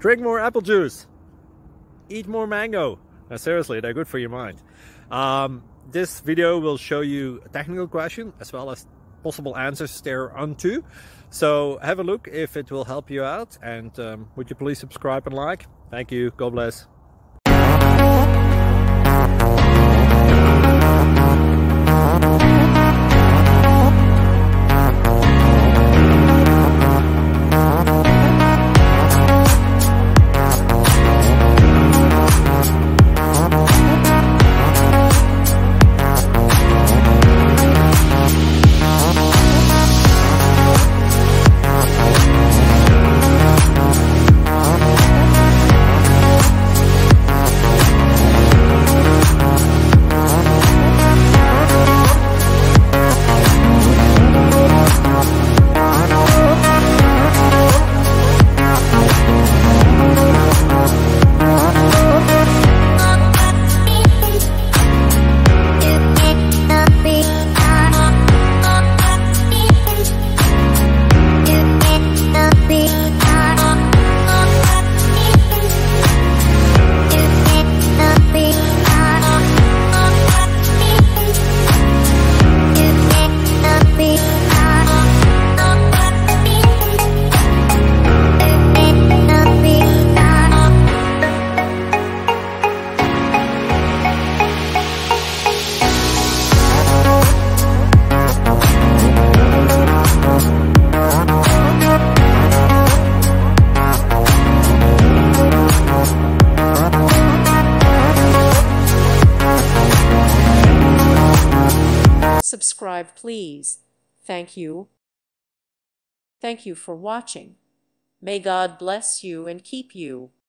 Drink more apple juice. Eat more mango. Now, seriously, they're good for your mind. This video will show you a technical question as well as possible answers thereunto. So have a look if it will help you out, and would you please subscribe and like? Thank you. God bless. Subscribe, please. Thank you. Thank you for watching. May God bless you and keep you.